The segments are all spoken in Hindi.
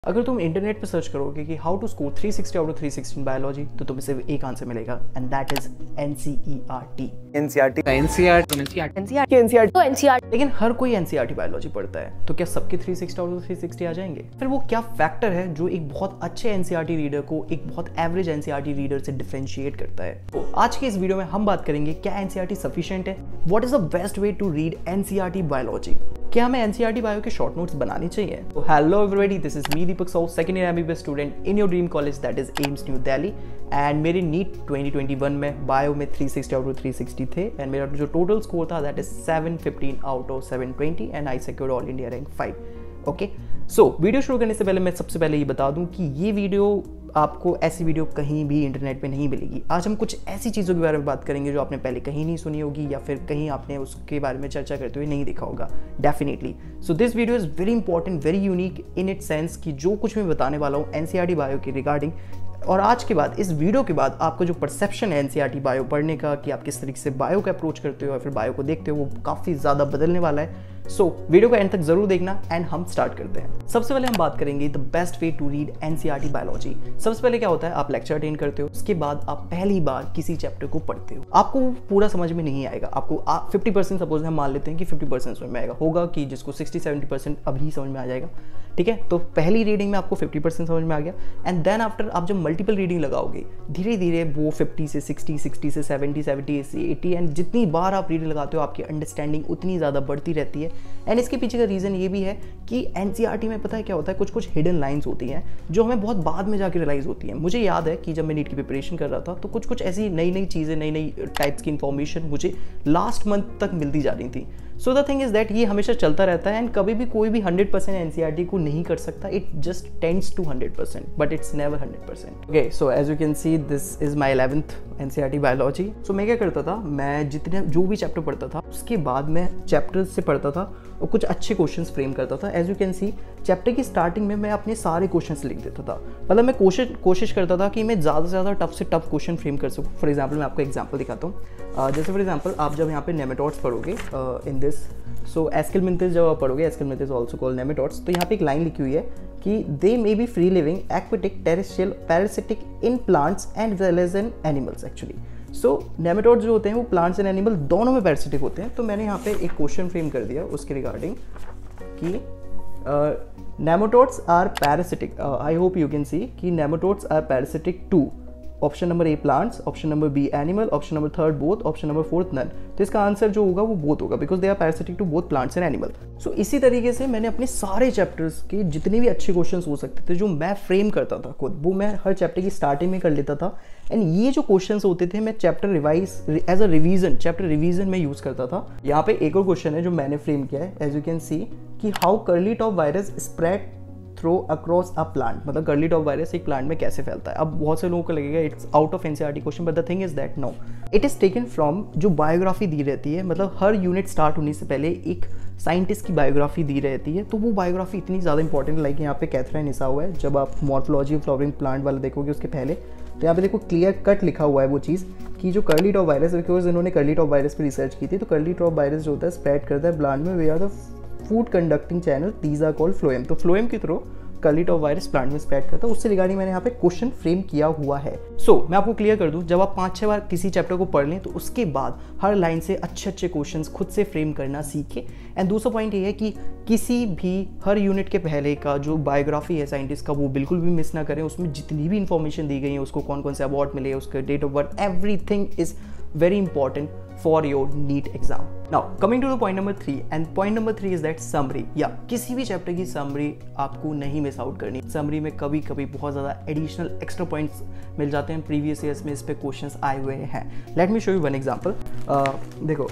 अगर तुम इंटरनेट पर सर्च करोगे कि how to score 360 out of 360 in biology तो तुम्हें सिर्फ एक आंसर मिलेगा एंड दैट इज एनसीईआरटी। लेकिन हर कोई एनसीईआरटी बायोलॉजी पढ़ता है, तो क्या सबके 360 आउट ऑफ 360 आ जाएंगे? फिर वो क्या फैक्टर है जो एक बहुत अच्छे एनसीईआरटी रीडर को एक बहुत एवरेज एनसीईआरटी रीडर से डिफरेंशिएट करता है? तो आज के इस वीडियो में हम बात करेंगे क्या एनसीईआरटी सफिशिएंट है, what is the best way to read NCERT biology, क्या हमें एनसीईआरटी बायो के शॉर्ट नोट्स बनाने चाहिए? तो hello everybody, this is me Deepak Sau, second year MBBS student in your dream college that is AIIMS New Delhi. And मेरे नीट 2021 में बायो में 360 आउट ऑफ 360 थे एंड मेरा जो टोटल स्कोर था that is 715 out of 720 and I secured all India rank 5। Okay, so video शुरू करने से पहले मैं सबसे पहले ये बता दूं कि ये वीडियो आपको ऐसी वीडियो कहीं भी इंटरनेट पे नहीं मिलेगी। आज हम कुछ ऐसी चीज़ों के बारे में बात करेंगे जो आपने पहले कहीं नहीं सुनी होगी या फिर कहीं आपने उसके बारे में चर्चा करते हुए नहीं देखा होगा definitely. So this video is very important, very unique in it sense कि जो कुछ मैं बताने वाला हूँ एनसीईआरटी बायो के रिगार्डिंग, और आज के बाद इस वीडियो के बाद आपका जो परसेप्शन है एनसीईआरटी बायो पढ़ने का कि आप किस तरीके से बायो को अप्रोच करते हो या फिर बायो को देखते हो वो काफ़ी ज़्यादा बदलने वाला है। सो वीडियो को एंड तक जरूर देखना एंड हम स्टार्ट करते हैं। सबसे पहले हम बात करेंगे the best way to read NCERT biology. सबसे पहले क्या होता है, आप लेक्चर अटेंड करते हो, उसके बाद आप पहली बार किसी चैप्टर को पढ़ते हो, आपको पूरा समझ में नहीं आएगा, आपको 50% सपोज हम मान लेते हैं कि 50% समझ में आएगा, होगा कि जिसको 60-70% अभी समझ में आ जाएगा, ठीक है। तो पहली रीडिंग में आपको 50% समझ में आ गया एंड देन आफ्टर आप जब मल्टीपल रीडिंग लगाओगे धीरे धीरे वो 50 से 60, 60 से 70, 70 से 80 एंड जितनी बार आप रीडिंग लगाते हो आपकी अंडरस्टैंडिंग उतनी ज़्यादा बढ़ती रहती है। एंड इसके पीछे का रीज़न ये भी है कि एनसीईआरटी में पता है क्या होता है, कुछ हिडन लाइंस होती हैं जो हमें बहुत बाद में जाकर रियलाइज़ होती हैं। मुझे याद है कि जब मैं नीट की प्रिपरेशन कर रहा था तो कुछ ऐसी नई चीज़ें, नई टाइप्स की इन्फॉर्मेशन मुझे लास्ट मंथ तक मिलती जा रही थी। So the thing is that ये हमेशा चलता रहता है एंड कभी भी कोई भी 100% एनसीईआरटी को नहीं कर सकता, it just tends to 100% but it's never 100%। Okay, so as you can see this is my 11th NCERT biology. So मैं क्या करता था, मैं जितने जो भी चैप्टर पढ़ता था उसके बाद मैं चैप्टर से पढ़ता था और कुछ अच्छे क्वेश्चंस फ्रेम करता था। As you can see chapter की स्टार्टिंग में मैं अपने सारे क्वेश्चंस लिख देता था, मतलब मैं कोशिश करता था कि मैं ज़्यादा से ज़्यादा टफ से टफ क्वेश्चन फ्रेम कर सकूँ। फॉर एग्जाम्पल मैं आपको एग्जाम्पल दिखाता हूँ। जैसे फॉर एग्जाम्पल आप जब यहाँ पे नेमेटोड्स पढ़ोगे इन दिस, सो एस्केलमिंथिस जब आप पढ़ोगे, एस्केलमिंथिस ऑल्सो कॉल्ड नेमेटोड्स, तो यहाँ पे एक लाइन लिखी हुई है कि they may be free living, aquatic, terrestrial, parasitic in plants and well as in animals actually. So nematodes जो होते हैं वो प्लांट्स एंड एनिमल दोनों में पैरासिटिक होते हैं। तो मैंने यहाँ पे एक क्वेश्चन फ्रेम कर दिया उसके रिगार्डिंग कि nematodes are parasitic, I hope you can see कि nematodes are parasitic to option number A plants, option number B animal, option number third both, option number fourth none. तो इसका आंसर जो होगा वो बोथ होगा because they are parasitic to both plants and animal. So इसी तरीके से मैंने अपने सारे चैप्टर्स के जितने भी अच्छे क्वेश्चंस हो सकते थे जो मैं फ्रेम करता था खुद, वो मैं हर चैप्टर की स्टार्टिंग में कर लेता था। एंड ये जो क्वेश्चंस होते थे मैं chapter revise as a revision, chapter revision में यूज करता था। यहाँ पे एक और क्वेश्चन है जो मैंने फ्रेम किया है, एज यू कैन सी कि how curly top virus spread through across a plant, मतलब कर्ली टॉप वायरस एक प्लांट में कैसे फैलता है। अब बहुत से लोगों को लगेगा it's out of NCERT question, but the thing is that no, it is taken from जो बायोग्राफी दी रहती है, मतलब हर यूनिट स्टार्ट होने से पहले एक साइंटिस्ट की बायोग्राफी दी रहती है। तो वो बायोग्राफी इतनी ज़्यादा इंपॉर्टेंट, लाइक यहाँ पे कैथरीन लिखा हुआ है, जब आप मॉर्फोलॉजी ऑफ फ्लावरिंग प्लांट वाला देखोगे उसके पहले, तो यहाँ पे देखो क्लियर कट लिखा हुआ है वो चीज़ कि जो कर्ली टॉप वायरस, बिकॉज इन्होंने कर्ली टॉप वायरस पर रिसर्च की थी, तो कर्ली टॉप वायरस जो होता है स्प्रेड करता है प्लांट में, they are the food conducting channel, these are called phloem. तो फ्लोएम के through curly top virus plant में स्प्रेड करता है, उससे रिगार्डिंग मैंने यहाँ पे क्वेश्चन फ्रेम किया हुआ है। सो मैं आपको क्लियर कर दूं, जब आप 5-6 बार किसी चैप्टर को पढ़ लें तो उसके बाद हर लाइन से अच्छे क्वेश्चंस खुद से फ्रेम करना सीखें। एंड दूसरा पॉइंट ये है कि किसी भी हर यूनिट के पहले का जो बायोग्राफी है साइंटिस्ट का वो बिल्कुल भी मिस ना करें। उसमें जितनी भी इंफॉर्मेशन दी गई है, उसको कौन कौन से अवार्ड मिले, उसका date of birth, everything is very important for your NEET exam. Now coming to the point number 3, and point number 3 is that summary, या किसी भी चैप्टर की समरी आपको नहीं मिस आउट करनी। समरी में कभी कभी बहुत ज़्यादा एडिशनल एक्स्ट्रा पॉइंट्स मिल जाते हैं, प्रीवियस ईयर्स में इस पे क्वेश्चंस आए हुए हैं। Let me show you one example. देखो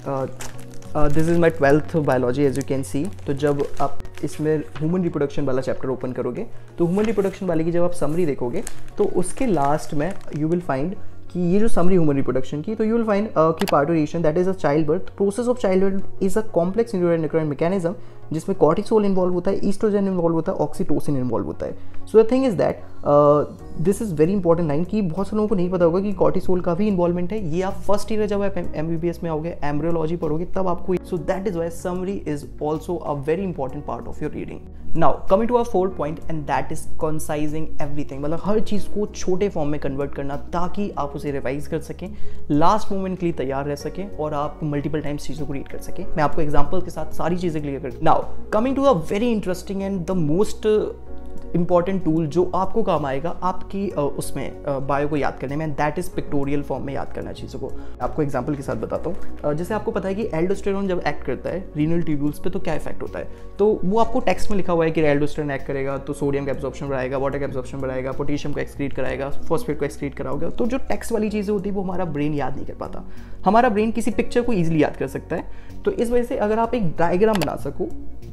this is my 12th biology, as you can see. तो जब आप इसमें ह्यूमन रिप्रोडक्शन वाला चैप्टर ओपन करोगे तो ह्यूमन रिप्रोडक्शन वाले की जब आप समरी देखोगे तो उसके लास्ट में यू विल फाइंड कि ये जो समरी ह्यूमन रिप्रोडक्शन की, तो यू विल फाइंड कि parturition that is a child birth, process of child birth is a complex neuroendocrine mechanism जिसमें कॉर्टिसोल इन्वॉल्व होता है, ईस्ट्रोजन इन्वॉल्व होता है, ऑक्सीटोसिन इन्वॉल्व होता है। So the thing is that this is very important line कि बहुत से लोगों को नहीं पता होगा कि कॉर्टिसोल का भी इन्वॉल्वमेंट है। ये आप फर्स्ट ईयर जब आप एमबीबीएस में आओगे, एम्ब्रियोलॉजी पढ़ोगे, तब आपको, so that is why summary is also a very important part of your reading. Now coming to our fourth point and that is concising everything, मतलब हर चीज़ को छोटे फॉर्म में कन्वर्ट करना ताकि आप उसे रिवाइज कर सकें, लास्ट मोमेंट के लिए तैयार रह सकें और आप मल्टीपल टाइम्स चीज़ों को रीड कर सकें। मैं आपको एग्जाम्पल के साथ सारी चीज़ें क्लियर कर। Now coming to a very interesting and the most important tool जो आपको काम आएगा आपकी उसमें बायो को याद करने में, दैट इज पिक्टोरियल फॉर्म में याद करना चीज़ों को। आपको एग्जांपल के साथ बताता हूँ। जैसे आपको पता है कि एल्डोस्टेरोन जब एक्ट करता है रीनल ट्यूब्यूल्स पे तो क्या इफेक्ट होता है, तो वो आपको टेक्स्ट में लिखा हुआ है कि एल्डोस्टेरोन एक्ट करेगा तो सोडियम का एब्जॉर्प्शन बढ़ाएगा, वाटर का एब्जॉर्प्शन बढ़ाएगा, पोटेशियम को एक्सक्रीट कराएगा, फॉस्फेट को एक्सक्रीट कराओगे। तो जो टेक्स्ट वाली चीज़ें होती है वो हमारा ब्रेन याद नहीं कर पाता, हमारा ब्रेन किसी पिक्चर को ईजिली याद कर सकता है। तो इस वजह से अगर आप एक डायग्राम बना सको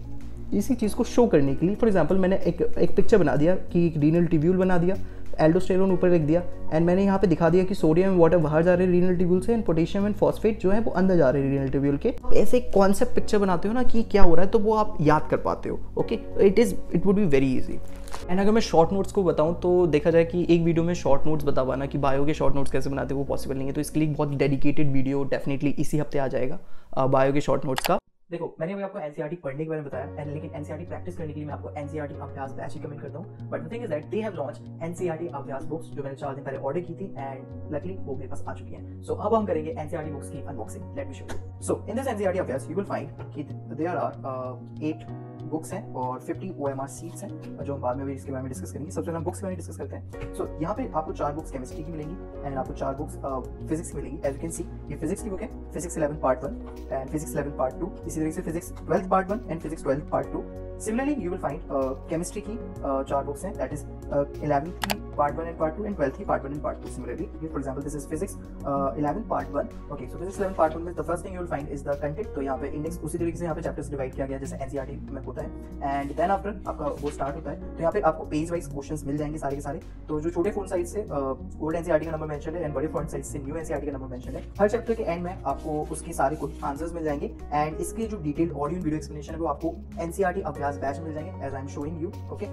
इसी चीज़ को शो करने के लिए, फॉर एग्जांपल मैंने एक पिक्चर बना दिया कि एक रीनल ट्यूब्यूल बना दिया, एल्डोस्टेरोन ऊपर लिख दिया एंड मैंने यहाँ पे दिखा दिया कि सोडियम वाटर बाहर जा रहे हैं रीनल ट्यूब्यूल से एंड पोटेशियम एंड फॉस्फेट जो है वो अंदर जा रहे हैं रीनल ट्यूब्यूल के। ऐसे एक कॉन्सेप्ट पिक्चर बनाते हो ना कि क्या हो रहा है तो वो आप याद कर पाते हो। Okay, it would be very easy. And अगर मैं शॉर्ट नोट्स को बताऊं तो देखा जाए कि एक वीडियो में शॉर्ट नोट्स बता पाना कि बायो के शॉर्ट नोट्स कैसे बनाते हैं वो पॉसिबल नहीं है, तो इसके लिए बहुत डेडिकेटेड वीडियो डेफिनेटली इसी हफ्ते आ जाएगा बायो के शॉर्ट नोट्स का। देखो मैंने अभी आपको एनसीईआरटी पढ़ने के बारे में बताया एंड लेकिन एनसीईआरटी प्रैक्टिस करने के लिए मैं आपको एनसीईआरटी अभ्यास बैच रिकमेंड करता हूं। But the thing is that they have launch NCERT Abhyas books जो मैंने 4 दिन पहले ऑर्डर की थी एंड लकीली वो मेरे पास आ चुकी हैं। सो अब हम करेंगे एनसीईआरटी बुक्स की unboxing. Let me show you. So in this NCERT Abhyas you will find कि देयर आर 8 बुक्स हैं और 50 OMR सीट्स हैं जो हम बाद में भी इसके बारे में डिस्कस करेंगे। सबसे पहले हम बुक्स के बारे में डिस्कस करते हैं। सो यहाँ पे आपको 4 बुक्स केमिस्ट्री की मिलेंगी एंड आपको 4 बुक्स फिजिक्स की मिलेंगी। एज यू कैन सी ये फिजिक्स की बुक है, physics 11 part 1 and physics 11 part 2, इसी तरीके से physics 12 part 1 and physics 12 part 2। Similarly you will find chemistry की 4 बुक्स हैं, दैट इज 11th की part 1 and part 2 and 12th की part 1 and part 2। Similarly for example this is physics 11 part 1। Okay, so physics 11 part 1 में the first thing you will find is the content. तो यहाँ पे इंडेक्स उसी तरीके से यहाँ पे चैप्टर्स डिवाइड किया गया जैसे एनसीईआरटी में होता है एंड देन आफ्टर आपका वो स्टार्ट होता है। तो यहाँ पे आपको पेज वाइज क्वेश्चंस मिल जाएंगे सारे के सारे। तो जो छोटे फॉन्ट साइज से ओल्ड एनसीईआरटी का नंबर मेंशन है एंड बड़े फॉन्ट साइज से न्यू एनसीईआरटी का नंबर मेंशन है। हर चैप्टर के एंड में आपको उसके सारे कुछ आंसर्स मिल जाएंगे एंड इसके जो डिटेल्ड ऑडियो वीडियो एक्सप्लेनेशन है वो आपको एनसीईआरटी अभ्यास बैच मिल जाएंगे as I am showing you. Okay,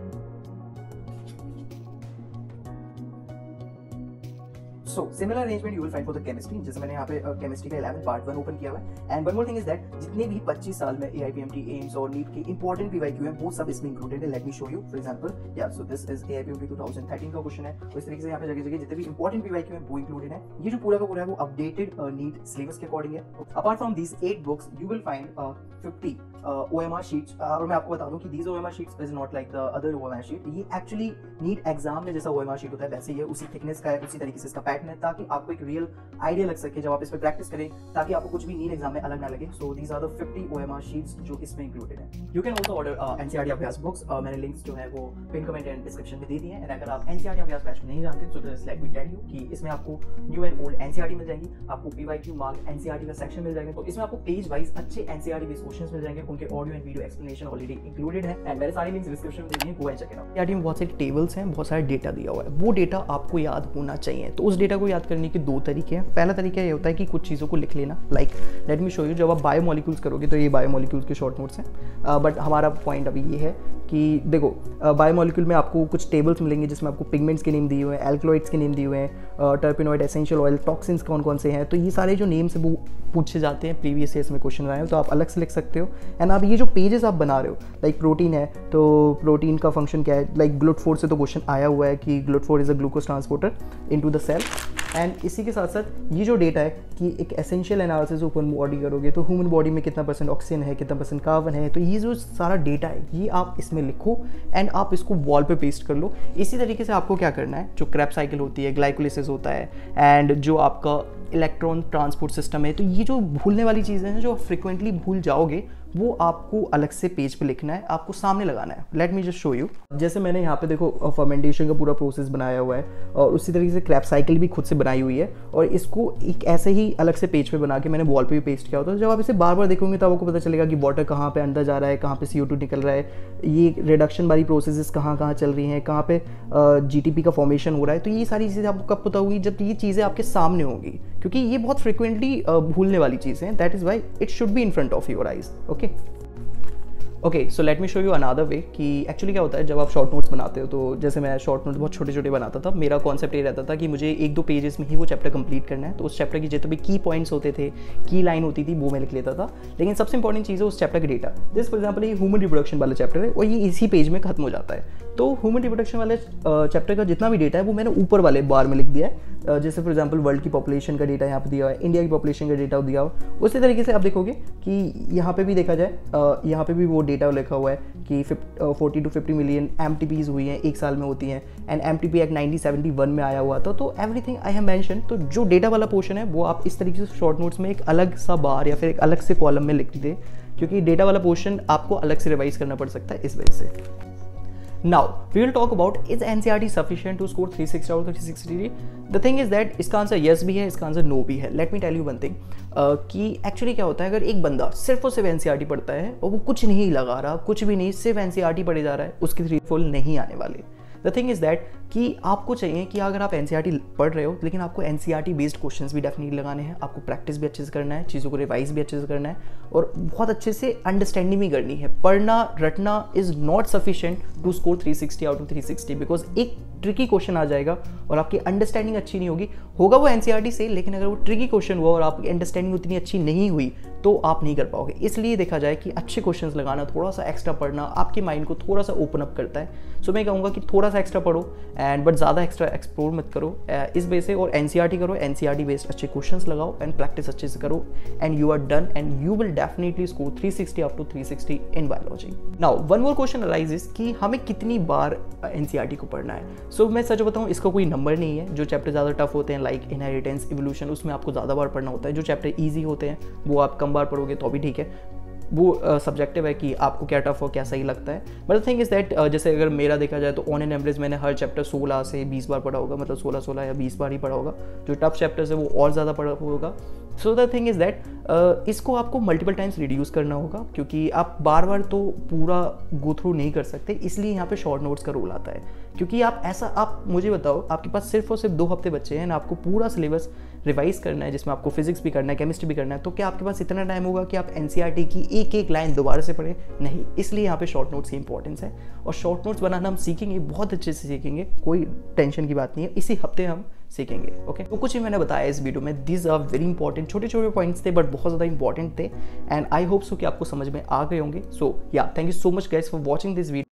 So similar arrangement you will find for the chemistry, जैसे मैंने यहाँ पे केमिस्ट्री का 11 पार्ट 1 ओपन किया हुआ है and one more thing is that जितने भी 25 साल में AIPMT एम्स और नीट के इंपॉर्टेंट PYQ हैं वो सब इसमें इंक्लूडेड है। Let me show you. For example या सो दिस इज AIPMT 2013 का क्वेश्चन है। तो इस तरीके से यहाँ पे जगह-जगह जितने भी इंपॉर्टेंट PYQ हैं वो इंक्लूडेड है। ये जो पूरा का पूरा है वो अपडेटेड नीट सिलेबस के अकॉर्डिंग है। Apart from these 8 books you will find 50 OMR sheets. और मैं आपको बता दूं कि these OMR sheets is not like the other OMR sheet. ये एक्चुअली नीट एग्जाम में जैसा OMR शीट होता है वैसे ही है, उसी थिकनेस का है, उसी तरीके से इसका पैटर्न है ताकि आपको एक रियल आइडिया लग सके जब आप इस पे प्रैक्टिस करें, ताकि आपको कुछ भी नीट एग्जाम में अलग ना लगे। So these are the 50 OMR sheets जो इसमें इंक्लूडेड है। You can also order NCERT Abhyas books. मैंने लिंक्स जो है वो पिन कमेंट एंड डिस्क्रिप्शन में दे दिए हैं एंड अगर आप एनसीईआरटी अभ्यास बैच नहीं जानते तो just let me tell you कि इसमें आपको न्यू एंड ओल्ड एनसीईआरटी मिल जाएंगी, आपको PYQ मार्क एनसीईआरटी का सेक्शन मिल जाएगा। तो इसमें आपको पेज वाइज अच्छे एनसीईआरटी बेस्ड क्वेश्चंस मिल जाएंगे, उनके audio and video explanation already included है एंड मेरे सारे लिंक्स डिस्क्रिप्शन में दे दिए, go and check it out. NCERT में बहुत सारे टेबल्स हैं, बहुत सारा डेटा दिया हुआ है, वो डेटा आपको याद होना चाहिए। तो उस डेटा को याद करने के 2 तरीके हैं। पहला तरीका ये होता है कि कुछ चीज़ों को लिख लेना, like let me show you. जब आप बायोमोलिक्यूल्स करोगे तो ये बायोमोलिक्यूल्स के शॉर्ट नोट्स हैं, बट हमारा पॉइंट अभी ये है कि देखो बायोमोलिक्यूल में आपको कुछ टेबल्स मिलेंगे जिसमें आपको पिगमेंट्स के नेम दिए हुए हैं, एल्कलॉइड्स के नेम दिए हुए हैं, टर्पेनॉइड, एसेंशियल ऑयल, टॉक्सिन्स कौन कौन से हैं। तो ये सारे जो नेम्स है वो पूछे जाते हैं, प्रीवियस ईयर्स में क्वेश्चन आए हो तो आप अलग से लिख सकते हो। एंड आप ये जो पेजेस आप बना रहे हो, लाइक प्रोटीन है तो प्रोटीन का फंक्शन क्या है, लाइक GLUT4 से तो क्वेश्चन आया हुआ है कि GLUT4 is a glucose transporter into the cell. And इसी के साथ साथ ये जो डेटा है कि एक एसेंशियल एनालिसिस ओपन बॉडी करोगे तो ह्यूमन बॉडी में कितना % ऑक्सीजन है, कितना % कार्बन है, तो ये जो सारा डेटा है ये आप इसमें लिखो एंड आप इसको वॉल पे पेस्ट कर लो। इसी तरीके से आपको क्या करना है, जो क्रेब्स साइकिल होती है, ग्लाइकोलिसिस होता है एंड जो आपका इलेक्ट्रॉन ट्रांसपोर्ट सिस्टम है, तो ये जो भूलने वाली चीज़ें हैं जो फ्रिक्वेंटली भूल जाओगे वो आपको अलग से पेज पे लिखना है, आपको सामने लगाना है। Let me just show you. जैसे मैंने यहाँ पे देखो फर्मेंटेशन का पूरा प्रोसेस बनाया हुआ है और उसी तरीके से क्रेब्स साइकिल भी खुद से बनाई हुई है और इसको एक ऐसे ही अलग से पेज पे बना के मैंने वॉल पे भी पेस्ट किया होता है। जब आप इसे बार बार देखोगे तो आपको पता चलेगा कि वाटर कहाँ पे अंदर जा रहा है, कहाँ पे CO2 निकल रहा है, ये रिडक्शन वाली प्रोसेसेस कहाँ कहाँ चल रही हैं, कहाँ पे GTP का फॉर्मेशन हो रहा है। तो ये सारी चीज़ें आपको कब पता होगी, जब ये चीज़ें आपके सामने होंगी, क्योंकि ये बहुत फ्रिक्वेंटली भूलने वाली चीज़ें हैं। That is why it should be in front of your eyes. Okay, okay, so let me show you another way कि एक्चुअली क्या होता है जब आप शॉर्ट नोट्स बनाते हो। तो जैसे मैं शॉर्ट नोट्स बहुत छोटे छोटे बनाता था, मेरा कॉन्सेप्ट ये रहता था कि मुझे 1-2 पेजेस में ही वो चैप्टर कंप्लीट करना है। तो उस चैप्टर की जितने भी की पॉइंट्स होते थे, की लाइन होती थी, वो मैं लिख लेता था। लेकिन सबसे इंपॉर्टेंट चीज़ है उस चैप्टर का डेटा। जैसे फॉर एग्जाम्पल ये ह्यूमन रिप्रोडक्शन वाला चैप्टर है और ये इसी पेज में खत्म हो जाता है। तो ह्यूमन रिप्रोडक्शन वाले चैप्टर का जितना भी डेटा है वो मैंने ऊपर वाले बार में लिख दिया है। जैसे फॉर एग्जाम्पल वर्ल्ड की पॉपुलेशन का डेटा यहाँ पे दिया हुआ है, इंडिया की पॉपुलेशन का डेटा दिया हुआ है। उसी तरीके से आप देखोगे कि यहाँ पे भी देखा जाए, यहाँ पे भी वो डेटा लिखा हुआ है कि 40 to 50 मिलियन MTPs हुई हैं, एक साल में होती हैं। एंड MTP एक्ट 1971 में आया हुआ था। तो एवरीथिंग आई हैव मेंशन। तो जो डेटा वाला पोर्शन है वो आप इस तरीके से शॉर्ट नोट्स में एक अलग सा बार या फिर एक अलग से कॉलम में लिख दे, क्योंकि डेटा वाला पोर्शन आपको अलग से रिवाइज करना पड़ सकता है इस वजह से। Now we will talk about is NCERT sufficient to score 360 out of 360? The thing is that इसका आंसर yes भी है, इसका आंसर no भी है। Let me tell you one thing कि एक्चुअली क्या होता है, अगर एक बंदा सिर्फ और सिर्फ NCERT पढ़ता है और वो कुछ नहीं लगा रहा, कुछ भी नहीं, सिर्फ NCERT पढ़े जा रहा है, उसके 3 फुल नहीं आने वाले। द थिंग इज़ दैट कि आपको चाहिए कि अगर आप NCERT पढ़ रहे हो, लेकिन आपको NCERT बेस्ड क्वेश्चंस भी डेफिनेटली लगाने हैं, आपको प्रैक्टिस भी अच्छे से करना है, चीज़ों को रिवाइज भी अच्छे से करना है और बहुत अच्छे से अंडरस्टैंडिंग भी करनी है। पढ़ना रटना is not sufficient to score 360 out of 360, because एक ट्रिकी क्वेश्चन आ जाएगा और आपकी अंडरस्टैंडिंग अच्छी नहीं होगी। होगा वो NCERT से, लेकिन अगर वो ट्रिकी क्वेश्चन हुआ और आपकी अंडरस्टैंडिंग उतनी अच्छी नहीं हुई तो आप नहीं कर पाओगे। इसलिए देखा जाए कि अच्छे क्वेश्चंस लगाना, थोड़ा सा एक्स्ट्रा पढ़ना आपके माइंड को थोड़ा सा ओपन अप करता है। सो मैं कहूँगा कि थोड़ा सा एक्स्ट्रा पढ़ो एंड बट ज़्यादा एक्स्ट्रा एक्सप्लोर मत करो इस बेस से, और NCERT करो, NCERT बेस्ड अच्छे क्वेश्चंस लगाओ एंड प्रैक्टिस अच्छे से करो and you are done and you will definitely score 360 up to 360 in biology. Now one more question arises कि हमें कितनी बार NCERT को पढ़ना है। सो मैं सच बताऊँ, इसका कोई नंबर नहीं है। जो चैप्टर ज़्यादा टफ होते हैं लाइक इनहेरिटेंस, इवोल्यूशन, उसमें आपको ज़्यादा बार पढ़ना होता है। जो चैप्टर ईजी होते हैं वो आप कम बार पढ़ोगे तो भी ठीक है, वो सब्जेक्टिव है कि आपको क्या टफ हो, क्या सही लगता है। But the thing is that जैसे अगर मेरा देखा जाए तो ऑन एन एवरेज मैंने हर चैप्टर 16 से 20 बार पढ़ा होगा, मतलब 16 या 20 बार ही पढ़ा होगा। जो टफ चैप्टर्स है वो और ज़्यादा पढ़ा होगा। So the thing is that इसको आपको मल्टीपल टाइम्स रिड्यूस करना होगा, क्योंकि आप बार बार तो पूरा गो थ्रू नहीं कर सकते। इसलिए यहाँ पे शॉर्ट नोट्स का रोल आता है, क्योंकि आप मुझे बताओ, आपके पास सिर्फ और सिर्फ 2 हफ्ते बचे हैं, आपको पूरा सिलेबस रिवाइज करना है, जिसमें आपको फिजिक्स भी करना है, केमिस्ट्री भी करना है। तो क्या आपके पास इतना टाइम होगा कि आप NCERT की एक एक लाइन दोबारा से पढ़ें? नहीं। इसलिए यहाँ पे शॉर्ट नोट्स की इंपॉर्टेंस है और शॉर्ट नोट्स बनाना हम सीखेंगे, बहुत अच्छे से सीखेंगे, कोई टेंशन की बात नहीं है। इसी हफ्ते हम सीखेंगे। ओके, तो कुछ ही मैंने बताया इस वीडियो में। दीज आर वेरी इंपॉर्टेंट, छोटे छोटे पॉइंट्स थे बट बहुत ज़्यादा इंपॉर्टेंट थे एंड आई होप सो कि आपको समझ में आ गए होंगे। So yeah thank you so much guys for watching this video.